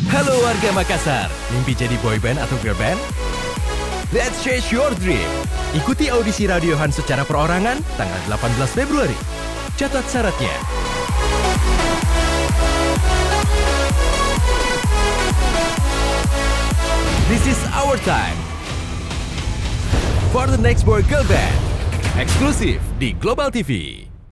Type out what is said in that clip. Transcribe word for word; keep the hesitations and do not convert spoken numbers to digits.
Halo warga Makassar, mimpi jadi boyband atau girlband? Let's chase your dream. Ikuti audisi Radiohan secara perorangan tanggal delapan belas Februari. Catat syaratnya. This is our time for the next boy girl band. Eksklusif di Global T V.